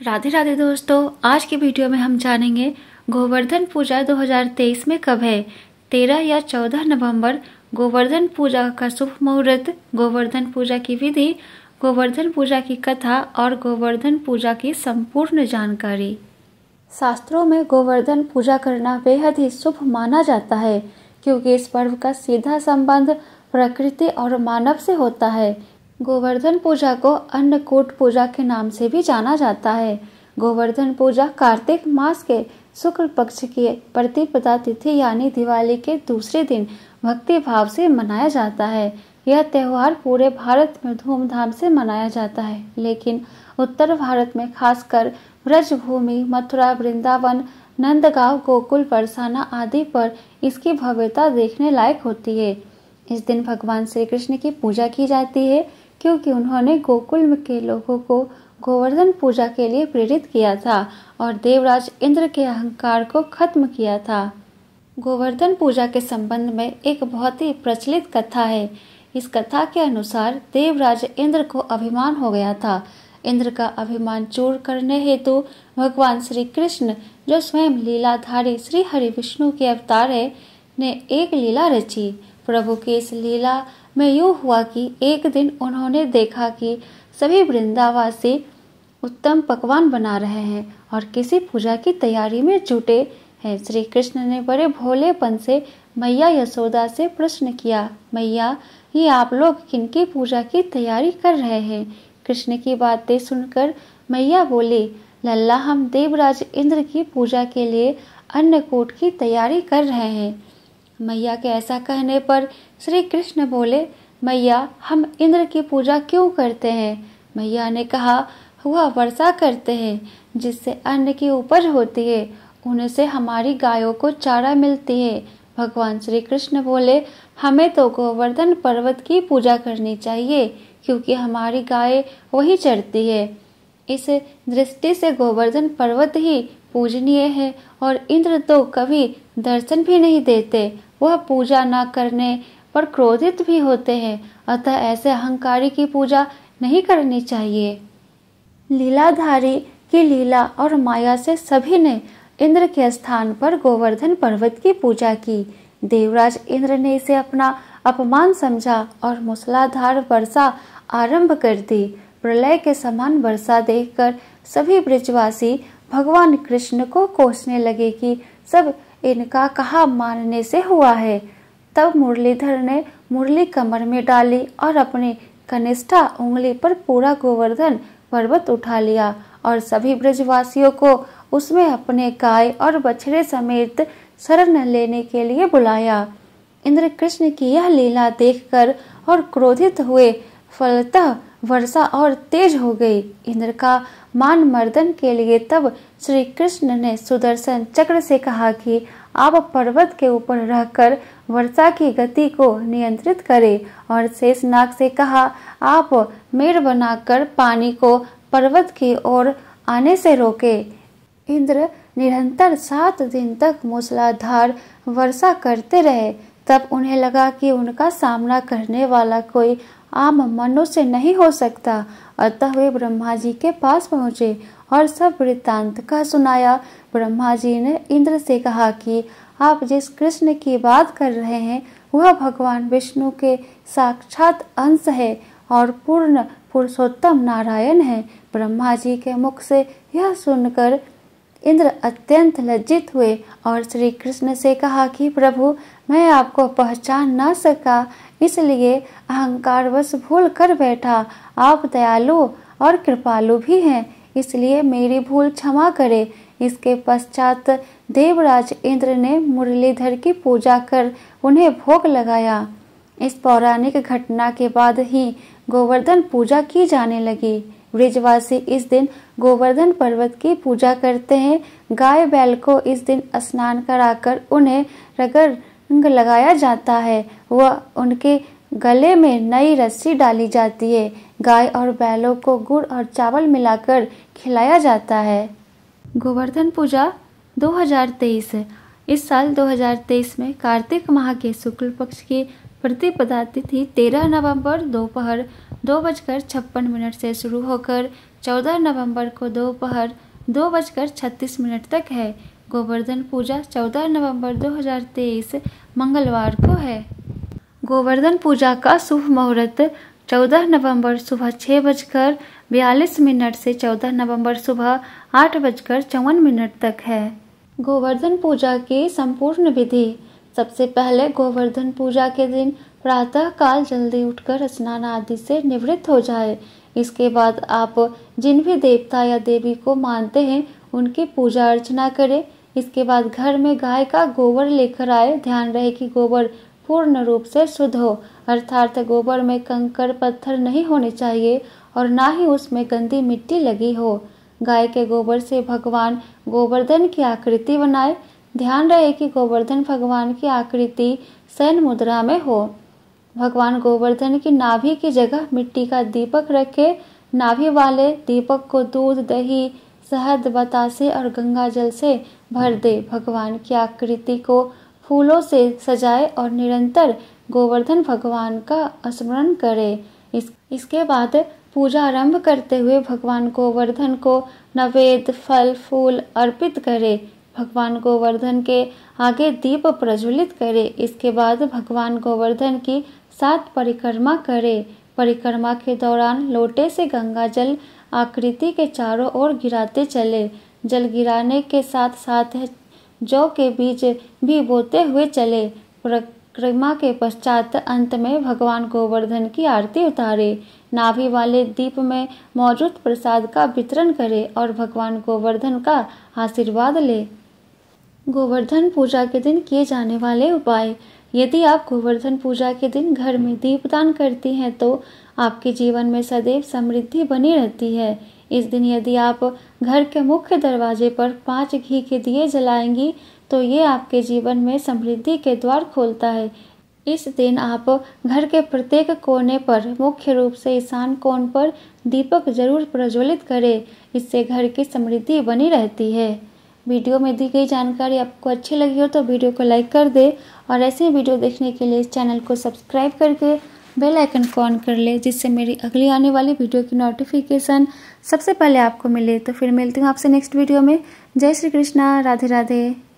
राधे राधे दोस्तों, आज की वीडियो में हम जानेंगे गोवर्धन पूजा 2023 में कब है। 13 या 14 नवंबर गोवर्धन पूजा का शुभ मुहूर्त, गोवर्धन पूजा की विधि, गोवर्धन पूजा की कथा और गोवर्धन पूजा की संपूर्ण जानकारी। शास्त्रों में गोवर्धन पूजा करना बेहद ही शुभ माना जाता है, क्योंकि इस पर्व का सीधा संबंध प्रकृति और मानव से होता है। गोवर्धन पूजा को अन्नकूट पूजा के नाम से भी जाना जाता है। गोवर्धन पूजा कार्तिक मास के शुक्ल पक्ष की प्रतिपदा तिथि यानी दिवाली के दूसरे दिन भक्ति भाव से मनाया जाता है। यह त्यौहार पूरे भारत में धूमधाम से मनाया जाता है, लेकिन उत्तर भारत में खासकर ब्रजभूमि, मथुरा, वृंदावन, नंदगांव, गोकुल, बरसाना आदि पर इसकी भव्यता देखने लायक होती है। इस दिन भगवान श्री कृष्ण की पूजा की जाती है, क्योंकि उन्होंने गोकुल के लोगों को गोवर्धन पूजा के लिए प्रेरित किया था और देवराज इंद्र के अहंकार को खत्म किया था। गोवर्धन पूजा के संबंध में एक बहुत ही प्रचलित कथा है। इस कथा के अनुसार देवराज इंद्र को अभिमान हो गया था। इंद्र का अभिमान चूर करने हेतु भगवान श्री कृष्ण, जो स्वयं लीलाधारी श्री हरि विष्णु के अवतार है, ने एक लीला रची। प्रभु की इस लीला में यूँ हुआ कि एक दिन उन्होंने देखा कि सभी वृंदावासी उत्तम पकवान बना रहे हैं और किसी पूजा की तैयारी में जुटे हैं। श्री कृष्ण ने बड़े भोलेपन से मैया यशोदा से प्रश्न किया, मैया, ये आप लोग किनकी पूजा की तैयारी कर रहे हैं? कृष्ण की बातें सुनकर मैया बोली, लल्ला, हम देवराज इंद्र की पूजा के लिए अन्नकूट की तैयारी कर रहे हैं। मैया के ऐसा कहने पर श्री कृष्ण बोले, मैया, हम इंद्र की पूजा क्यों करते हैं? मैया ने कहा, वह वर्षा करते हैं, जिससे अन्न की उपज होती है, उनसे हमारी गायों को चारा मिलती है। भगवान श्री कृष्ण बोले, हमें तो गोवर्धन पर्वत की पूजा करनी चाहिए, क्योंकि हमारी गाय वही चरती है। इस दृष्टि से गोवर्धन पर्वत ही पूजनीय है और इंद्र तो कभी दर्शन भी नहीं देते। वह पूजा न करने पर क्रोधित भी होते हैं, अतः ऐसे अहंकारी की पूजा नहीं करनी चाहिए। लीलाधारी की लीला और माया से सभी ने इंद्र के स्थान पर गोवर्धन पर्वत की पूजा की। देवराज इंद्र ने इसे अपना अपमान समझा और मूसलाधार वर्षा आरंभ कर दी। प्रलय के समान वर्षा देखकर सभी ब्रजवासी भगवान कृष्ण को कोसने लगे कि सब इनका कहा मानने से हुआ है। तब मुरलीधर ने मुरली कमर में डाली और अपनी कनिष्ठा उंगली पर पूरा गोवर्धन पर्वत उठा लिया और सभी ब्रजवासियों को उसमें अपने गाय और बछड़े समेत शरण लेने के लिए बुलाया। इंद्र कृष्ण की यह लीला देखकर और क्रोधित हुए, फलतः वर्षा और तेज हो गई। इंद्र का मान मर्दन के लिए तब श्री कृष्ण ने सुदर्शन चक्र से कहा कि आप पर्वत के ऊपर रहकर वर्षा की गति को नियंत्रित करें और शेषनाग से कहा, आप मेड़ बनाकर पानी को पर्वत की ओर आने से रोके। इंद्र निरंतर 7 दिन तक मूसलाधार वर्षा करते रहे। तब उन्हें लगा कि उनका सामना करने वाला कोई आम मनुष्य नहीं हो सकता, अतः वे ब्रह्मा जी के पास पहुँचे और सब वृत्तांत का सुनाया। ब्रह्मा जी ने इंद्र से कहा कि आप जिस कृष्ण की बात कर रहे हैं वह भगवान विष्णु के साक्षात अंश है और पूर्ण पुरुषोत्तम नारायण है। ब्रह्मा जी के मुख से यह सुनकर इंद्र अत्यंत लज्जित हुए और श्री कृष्ण से कहा कि प्रभु, मैं आपको पहचान न सका, इसलिए अहंकारवश भूल कर बैठा। आप दयालु और कृपालु भी हैं, इसलिए मेरी भूल क्षमा करें। इसके पश्चात देवराज इंद्र ने मुरलीधर की पूजा कर उन्हें भोग लगाया। इस पौराणिक घटना के बाद ही गोवर्धन पूजा की जाने लगी। ब्रजवासी इस दिन गोवर्धन पर्वत की पूजा करते हैं। गाय बैल को इस दिन स्नान कराकर उन्हें रंग लगाया जाता है व उनके गले में नई रस्सी डाली जाती है। गाय और बैलों को गुड़ और चावल मिलाकर खिलाया जाता है। गोवर्धन पूजा 2023। इस साल 2023 में कार्तिक माह के शुक्ल पक्ष की प्रतिपदा तिथि 13 नवंबर दोपहर 2:56 से शुरू होकर 14 नवंबर को दोपहर 2:36 तक है। गोवर्धन पूजा 14 नवंबर 2023 मंगलवार को है। गोवर्धन पूजा का शुभ मुहूर्त 14 नवंबर सुबह 6:42 से 14 नवंबर सुबह 8:54 तक है। गोवर्धन पूजा की संपूर्ण विधि। सबसे पहले गोवर्धन पूजा के दिन प्रातः काल जल्दी उठकर स्नान आदि से निवृत्त हो जाए। इसके बाद आप जिन भी देवता या देवी को मानते हैं उनकी पूजा अर्चना करें। इसके बाद घर में गाय का गोबर लेकर आए। ध्यान रहे कि गोबर पूर्ण रूप से शुद्ध हो, अर्थात गोबर में कंकड़ पत्थर नहीं होने चाहिए और ना ही उसमें गंदी मिट्टी लगी हो। गाय के गोबर से भगवान गोवर्धन की आकृति बनाए। ध्यान रहे कि गोवर्धन भगवान की आकृति शयन मुद्रा में हो। भगवान गोवर्धन की नाभि की जगह मिट्टी का दीपक रखे। नाभि वाले दीपक को दूध, दही, शहद, बतासे और गंगा जल से भर दे। भगवान की आकृति को फूलों से सजाए और निरंतर गोवर्धन भगवान का स्मरण करे। इसके बाद पूजा आरंभ करते हुए भगवान गोवर्धन को नैवेद्य, फल, फूल अर्पित करे। भगवान गोवर्धन के आगे दीप प्रज्वलित करे। इसके बाद भगवान गोवर्धन की 7 परिक्रमा करे। परिक्रमा के दौरान लोटे से गंगा जल आकृति के चारों ओर गिराते चले। जल गिराने के साथ साथ जौ के बीज भी बोते हुए चले। परिक्रमा के पश्चात अंत में भगवान गोवर्धन की आरती उतारे। नाभि वाले दीप में मौजूद प्रसाद का वितरण करे और भगवान गोवर्धन का आशीर्वाद ले। गोवर्धन पूजा के दिन किए जाने वाले उपाय। यदि आप गोवर्धन पूजा के दिन घर में दीपदान करती हैं तो आपके जीवन में सदैव समृद्धि बनी रहती है। इस दिन यदि आप घर के मुख्य दरवाजे पर 5 घी के दिए जलाएंगी तो ये आपके जीवन में समृद्धि के द्वार खोलता है। इस दिन आप घर के प्रत्येक कोने पर, मुख्य रूप से ईशान कोण पर दीपक जरूर प्रज्वलित करें। इससे घर की समृद्धि बनी रहती है। वीडियो में दी गई जानकारी आपको अच्छी लगी हो तो वीडियो को लाइक कर दे और ऐसे वीडियो देखने के लिए इस चैनल को सब्सक्राइब करके बेल आइकन को ऑन कर ले, जिससे मेरी अगली आने वाली वीडियो की नोटिफिकेशन सबसे पहले आपको मिले। तो फिर मिलती हूँ आपसे नेक्स्ट वीडियो में। जय श्री कृष्णा, राधे राधे।